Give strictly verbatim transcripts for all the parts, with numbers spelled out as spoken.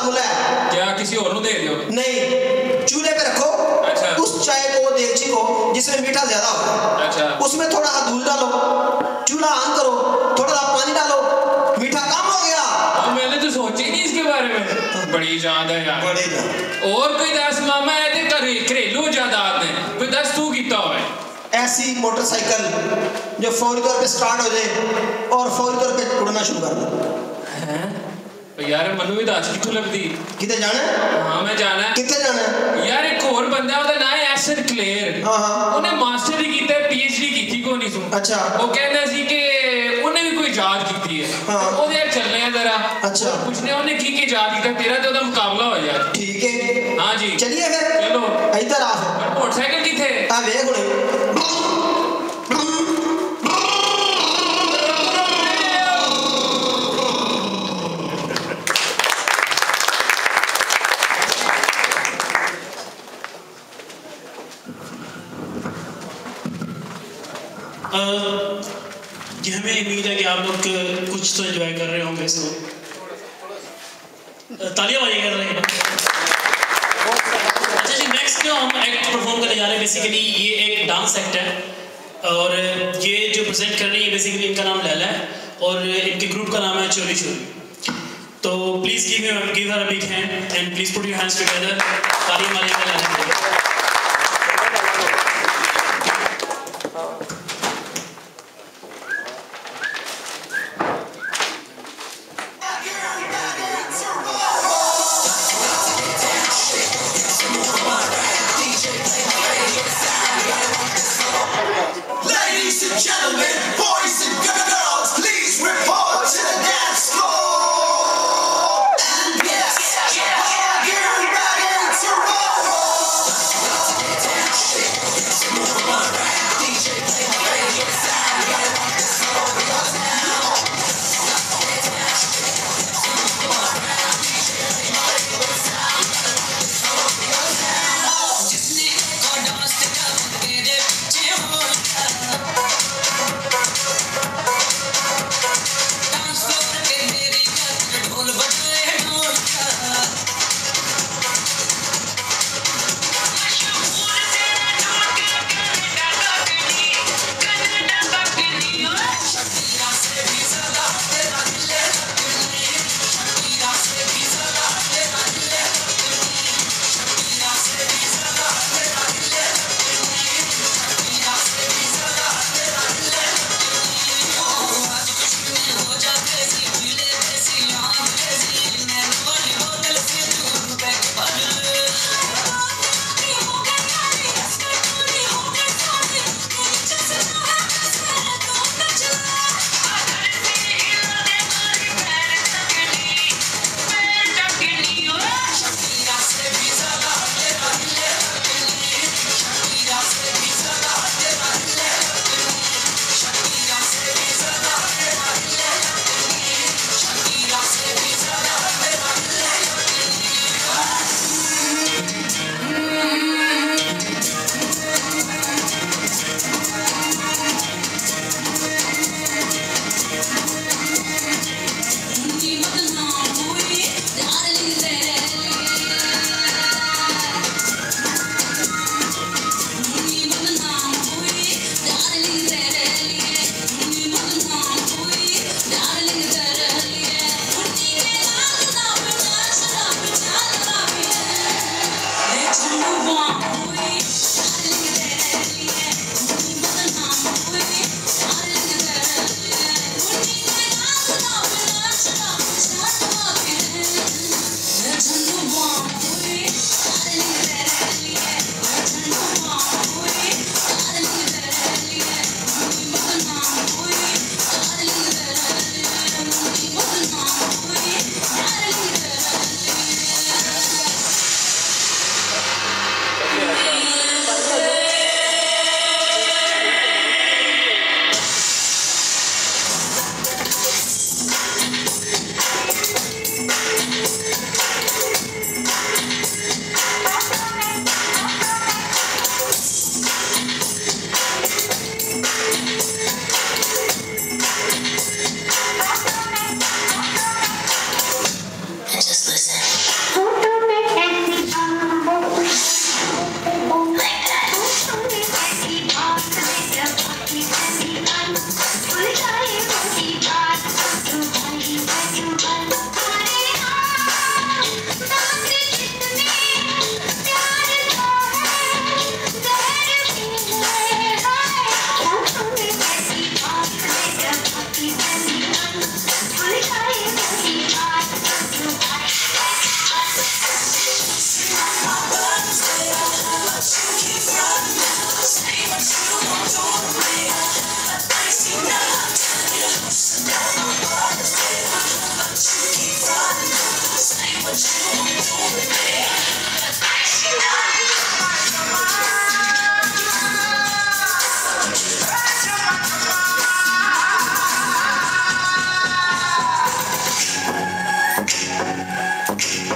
साथ बोला है क्या किसी और को दे दियो? नहीं, चूल्हे पे रखो। अच्छा। उस चाय को, देगची को जिसमें मीठा ज्यादा हो, अच्छा, उसमें थोड़ा सा दूध डालो, चूल्हा ऑन करो, थोड़ा सा पानी डालो, मीठा कम हो गया। तो मैंने तो सोची नहीं इसके बारे में। बड़ी याद है यार, बड़ी याद। और कोई दस मामा है ते घरेलू जायदाद ने कोई दस तू कीता होवे ऐसी मोटरसाइकिल जो फौरी तौर पे स्टार्ट हो जाए और फौरी तौर पे उड़ना शुरू कर दे। हैं यार, मनु भी दस किथों लगदी? किथे जाना है? हाँ मैं जाना है। किथे जाना है? यार एक और बंदा ओदा नाम है एस क्लेयर। हां हां, उन्हें मास्टर ही कीता है, पीएचडी कीती को नहीं सुन। अच्छा। वो कहंदा सी कि उन्हें भी कोई याद कीती है। हाँ। ओदे यार चलने हैं जरा। अच्छा। पूछने उन्हें की की याद कीता, तेरा तो ओदा मुकाबला हो जाए। ठीक है, हां जी चलिए फिर। चलो इधर आ। मोटरसाइकिल किथे? आ देख उन्हें। ये हमें उम्मीद है कि आप लोग कुछ तो एंजॉय कर रहे होंगे इसमें। तालियां बजाइए कर रहे हैं। अच्छा जी, नेक्स्ट जो हम एक्ट परफॉर्म करने जा रहे हैं, बेसिकली ये एक डांस एक्ट है और ये जो प्रेजेंट कर रही है बेसिकली इनका नाम लैला है और इनके ग्रुप का नाम है चोरी चोरी। तो please give give her a big hand and please put your hands together. तालियां बजाइए लैला के लिए। Gentlemen, boys and girls, please report to the dance floor. And yes, are you ready to roll?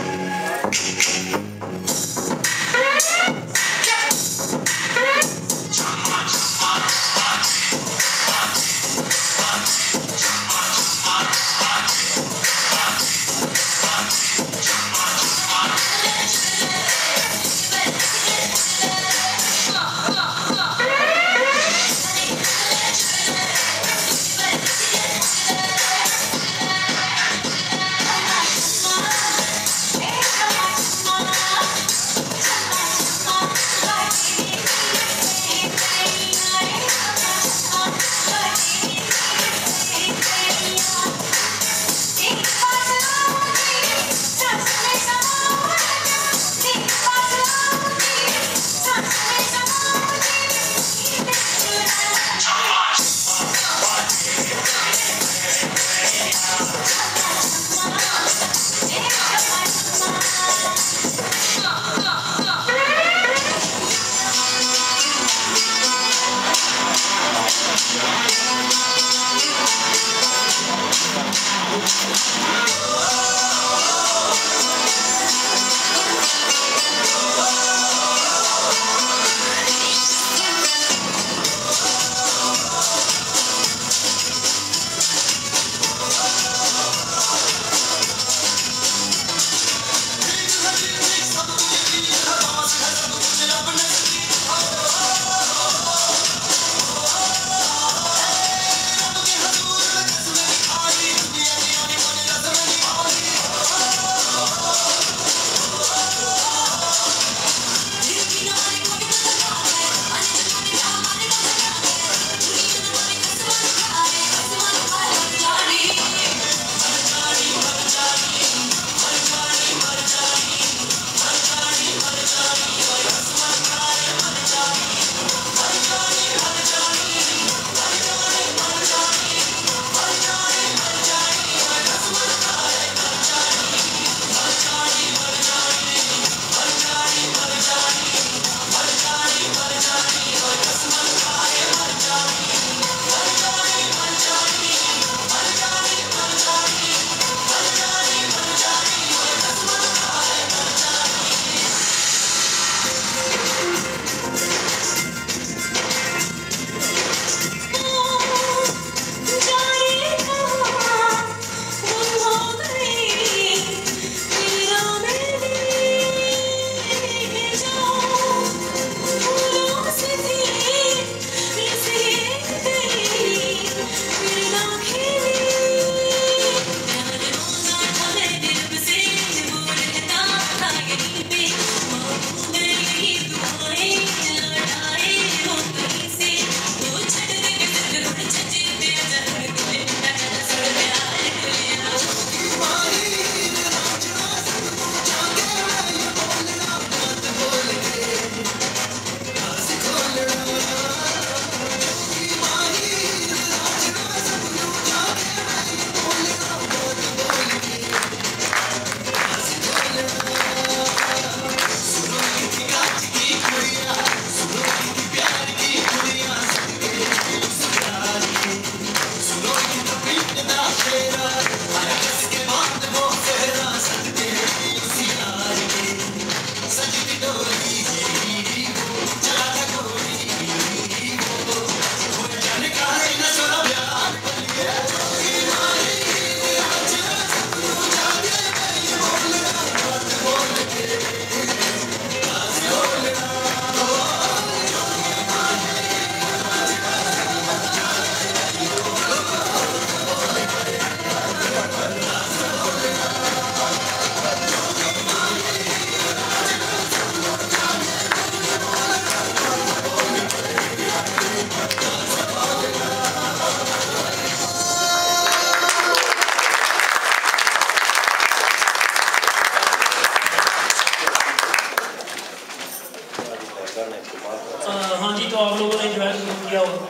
हाँ जी, तो आप लोगों ने एंजॉय किया होगा।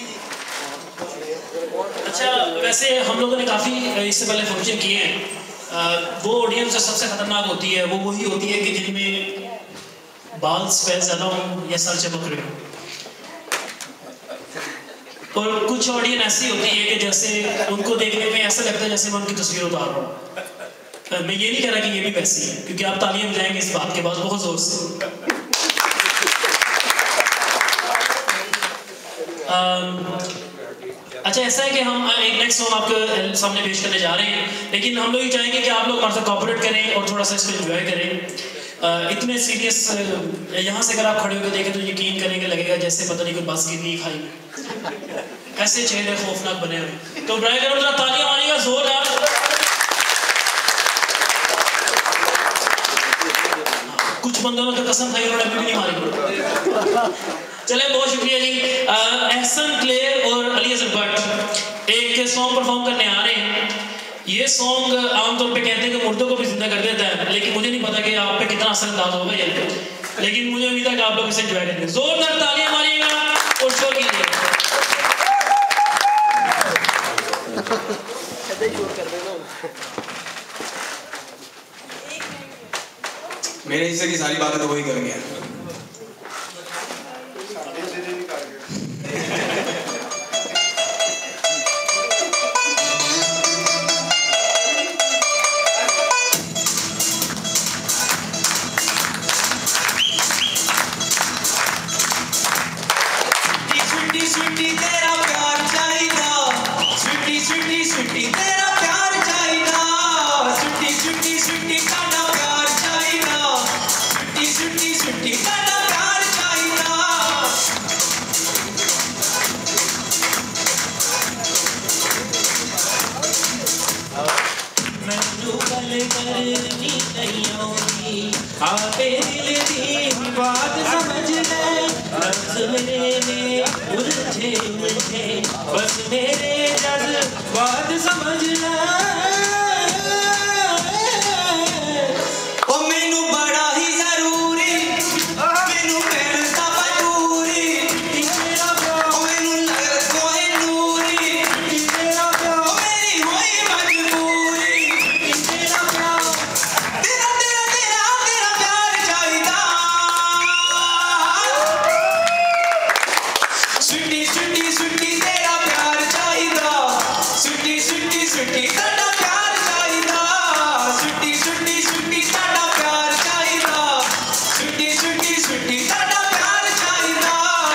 अच्छा, वैसे हम लोगों ने काफ़ी इससे पहले फंक्शन किए हैं। वो ऑडियंस जो सबसे खतरनाक होती है वो वही होती है कि जिनमें बाल सफ़ेद ज़्यादा हो या सर चमक रहे हो, और कुछ ऑडियंस ऐसी होती है कि जैसे उनको देखने में ऐसा लगता है जैसे मैं उनकी तस्वीर उतार रहा हूँ। मैं ये नहीं कह रहा कि ये भी वैसी है, क्योंकि आप तालियां बजाएंगे इस बात के बाद बहुत जोर से। अच्छा ऐसा है कि हम एक नेक्स्ट सॉन्ग आपके सामने पेश करने जा रहे हैं, लेकिन हम लोग ये चाहेंगे कि आप लोग हमारे साथ कोऑपरेट करें और थोड़ा सा इसको एंजॉय करें। uh, इतने सीरियस यहाँ से अगर आप खड़े होकर देखें तो यकीन करेंगे लगेगा जैसे पता नहीं कोई बस गिरनी खाई, ऐसे चेहरे खौफनाक बने हुए। तो ब्राय करो जरा तालियां मारिएगा जोरदार। कुछ बंदों ने तो कसम खाई उन्होंने अभी भी नहीं मारी। चले बहुत शुक्रिया जी। एहसन क्लेयर और अली हसन भट्ट एक सॉन्ग परफॉर्म करने आ रहे हैं। ये सॉन्ग आमतौर पे कहते हैं कि मुर्दों को भी जिंदा कर देता है, लेकिन मुझे नहीं पता कि आप पे कितना असरअंदाज होगा ये, लेकिन मुझे उम्मीद है कि आप लोग इसे एंजॉय करेंगे। जोरदार तालियां मारिएगा और शोर कीजिएगा। मेरे हिस्से की सारी बातें तो वही कर गया। आपे दिल दी बात समझ ले, बस मेरे उलझे उलझे बस मेरे जज्बात समझ ले। ओ मैनू बड़ा ही जरूरी मैनू पैरदा बजूरी तेरा प्यार ओ मैनू लग कोई नूरी तेरा प्यार ओ मेरी होई मजबूरी तेरा प्यार तेरा तेरा तेरा तेरा प्यार चाहिदा। सुटी सुटी सुटी तेरा प्यार चाहिदा, सुटी सुटी सुटी तेरा प्यार चाहिदा, सुटी सुटी सुटी तेरा प्यार चाहिदा, सुटी सुटी सुटी तेरा प्यार चाहिदा।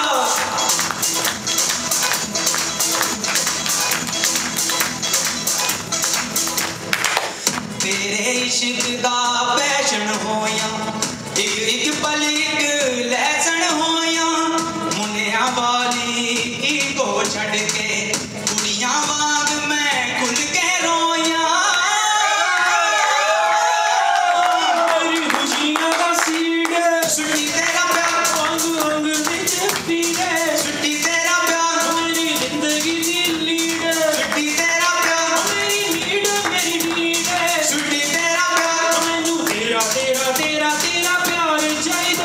तेरे इश्क दा पैशन होया, एक एक पल एक लैसन होया, मुनिया वाली को छड़ के कुड़ियां वांग मैं खुल के रोया। मेरी खुशियां का सीड सुटी तेरा प्यार अंग अंग में पीड़े, सुटी तेरा प्यार मेरी जिंदगी की लीड, सुटी तेरा प्यार मेरी नीड मेरी नीड, सुटी तेरा प्यार मैनू तेरा तेरा तेरा तेरा प्यार चाहिदा।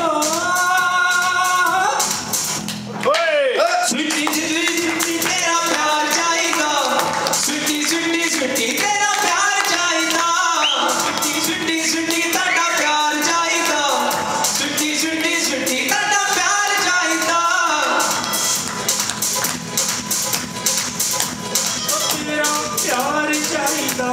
सुटी सुटी सुटी तेरा प्यार चाहिदा, सुटी सुटी सुटी तेरा प्यार चाहिदा, सुटी सुटी सुटी तेरा प्यार चाहिदा, सुटी सुटी सुटी तेरा प्यार चाहिदा। तेरा प्यार चाहिदा।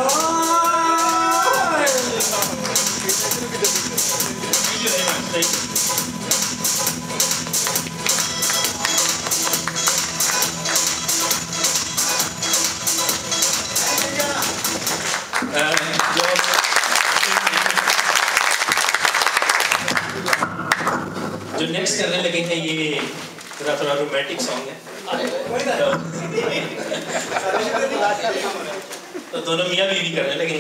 जो नेक्स्ट करने लगे हैं ये थोड़ा थोड़ा रोमांटिक सॉन्ग है, तो दोनों मियाँ बीवी करने लगे।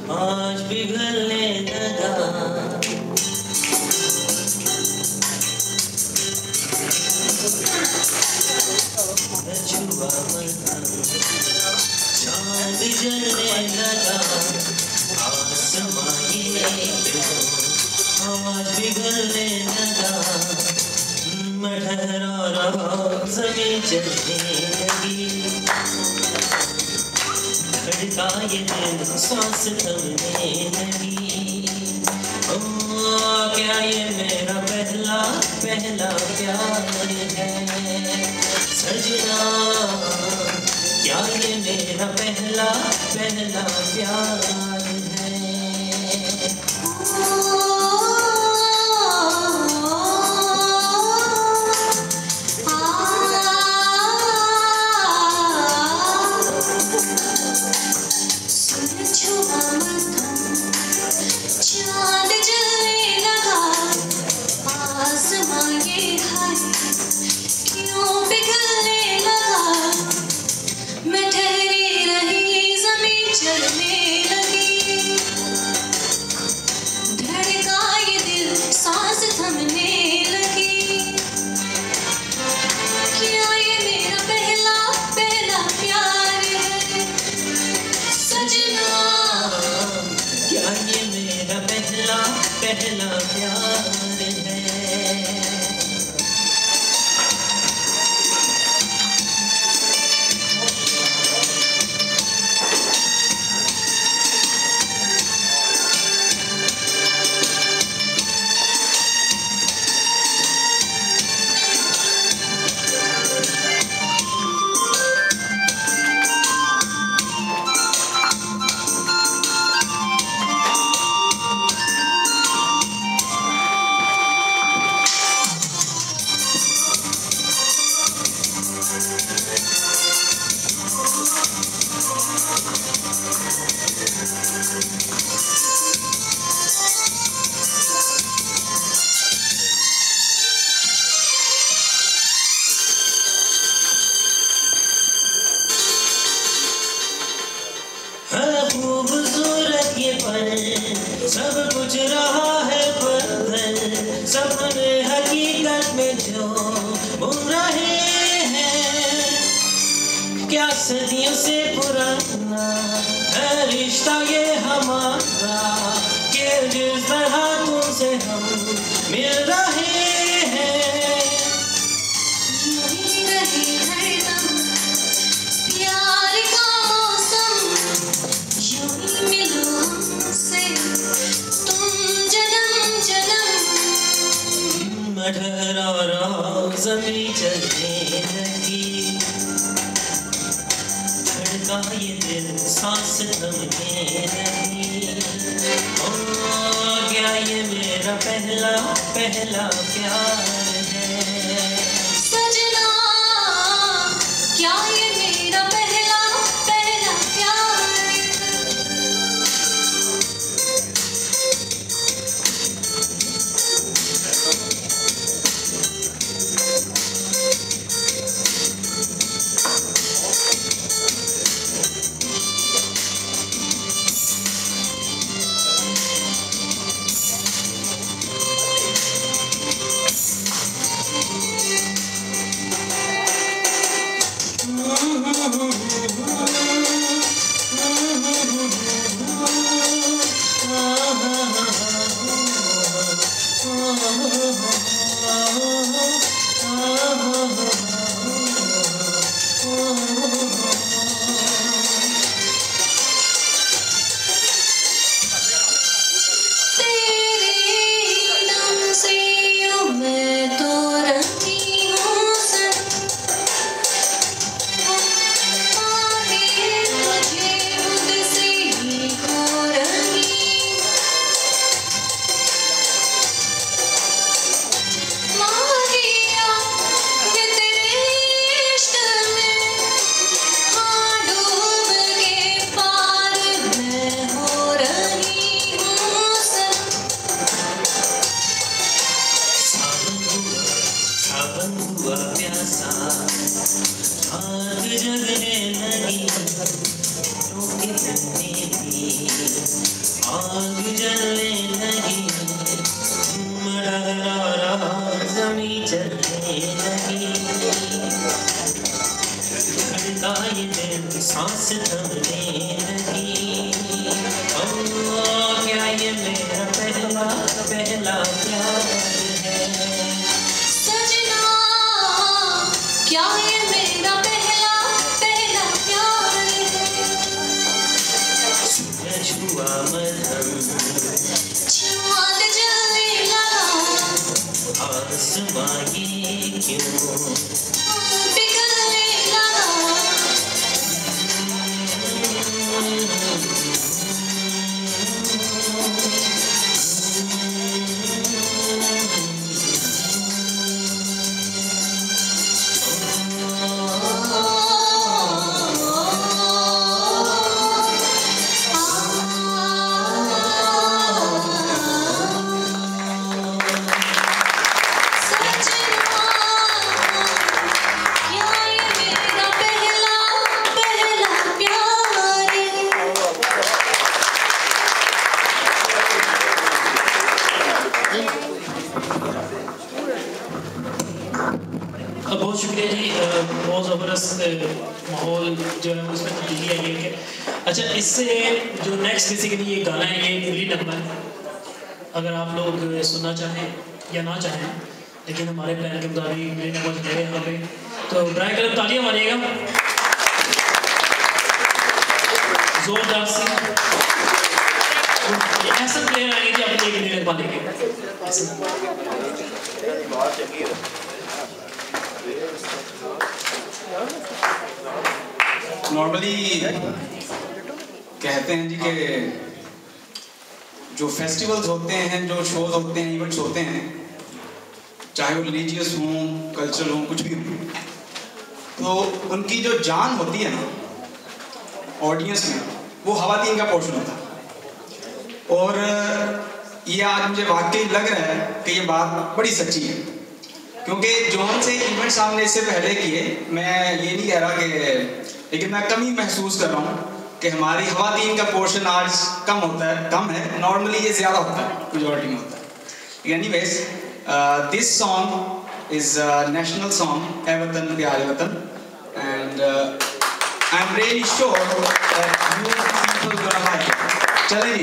आज पिघलने लगा छुआ मरहम चांद जलने लगा आसमां ये क्यों आज पिघलने लगा मैं ठहरा रहा ज़मीं चलने लगी धड़का ये दिल सांस थमने लगी ओ क्या ये मेरा पहला पहला प्यार है सजना क्या ये मेरा पहला पहला प्यार है चांद जलने लगा आसमां ये हाय क्यों पिघलने लगा मैं ठहरी रही ज़मीं चलने लगी धड़का ये दिल सांस थमने लगी क्या ये मेरा पहला पहला प्यार है सजना क्या ये मेरा पहला पहला प्यार है खूबसूरत ये पल सब कुछ रहा है बदल सपने हकीकत में जो बुन रहे हैं क्या सदियों से पुराना है रिश्ता ये हमारा कि जिस तरह तुमसे हम मिल रहे हैं यही रहे हरदम प्यार का मौसम यूं ही मिलो हमसे तुम जन्म जन्म मैं ठहरा रहा ज़मीं चलने लगी धड़का ये दिल सांस थमने लगी ओ क्या ये मेरा पहला पहला प्यार है सजना क्या ये मेरा पहला पहला प्यार है छुआ मरहम चांद जलने लगा आसमां ये क्यों पिघलने लगा बहुत शुक्रिया जी, बहुत ज़बरदस्त माहौल जो है उसमें तब्दीली आई है। अच्छा, इससे जो नेक्स्ट बेसिकली ये गाना है, ये मूली नगमा है। अगर आप लोग सुनना चाहें या ना चाहें, लेकिन हमारे प्लान के मुताबिक मूली नगमा चलेगा यहाँ पे, तो ड्राई कलर तालियां मारिएगा जोरदार से। ऐसा प्लेयर आएंगे जो अपने मूली नगमा लेंगे। नॉर्मली कहते हैं जी कि जो फेस्टिवल्स होते हैं, जो शोज होते हैं, इवेंट्स होते हैं, चाहे वो रिलीजियस हों, कल्चरल हों, कुछ भी हो, तो उनकी जो जान होती है ना ऑडियंस में, वो ख़वातीन का पोर्शन होता है। और ये आज मुझे वाकई लग रहा है कि ये बात बड़ी सच्ची है, क्योंकि जोन से इवेंट्स हमने इससे पहले किए, मैं ये नहीं कह रहा कि, लेकिन मैं कमी महसूस कर रहा हूँ कि हमारी ख़वातीन का पोर्शन आज कम होता है, कम है। नॉर्मली ये ज़्यादा होता है, मेजॉरिटी में होता है। Anyways, this song is national song, ए वतन प्यारे वतन, and I am really sure that you people gonna like it. चलिए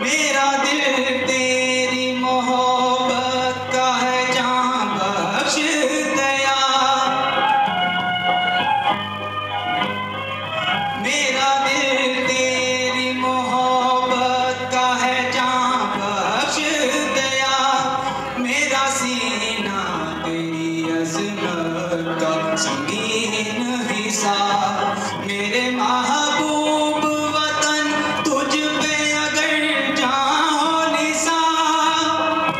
मेरा दिल तेरी मोहब्बत का है जहाँ बख्श गया। मेरा दिल तेरी मोहब्बत का है जहाँ बख्श गया। मेरा सीना तेरी अज़मत का संगीन हिस्सा। मेरे महबूब वतन तुझ पे अगर जहाँ हो निसार,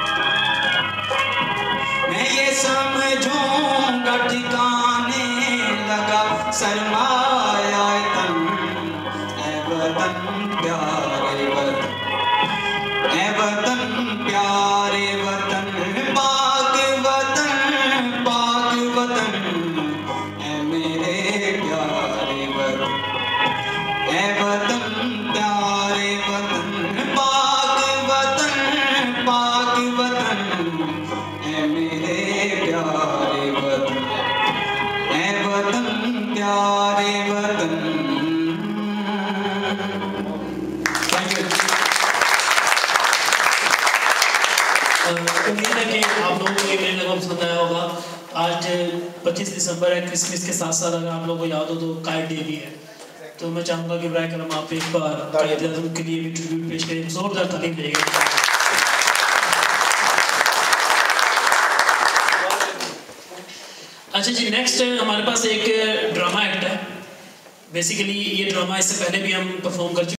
मैं ये समझूंगा ठिकाने लगा सरमाया तन। ऐ वतन प्यारे वतन, ऐ वतन प्यारे वतन, पाक वतन, पाक वतन, ऐ मेरे प्यारे वतन, ऐ वतन प्यारे वतन, पाक वतन, पाक वतन, ऐ मेरे प्यारे वतन, ऐ वतन प्यारे वतन। Thank you. उम्मीद है कि आप लोगों को ये मेरे लगभग पसंद आया होगा। आज पच्चीस दिसंबर है, क्रिसमस के साथ साथ अगर आप लोगों को याद हो तो काइट डे भी है। तो मैं चाहूँगा कि बराए करम आप एक बार काइट आज़म के लिए भी ट्रिब्यूट पेश करें, जोरदार तालीम देगा। अच्छा जी, नेक्स्ट हमारे पास एक ड्रामा एक्ट है। बेसिकली ये ड्रामा इससे पहले भी हम परफॉर्म कर चुके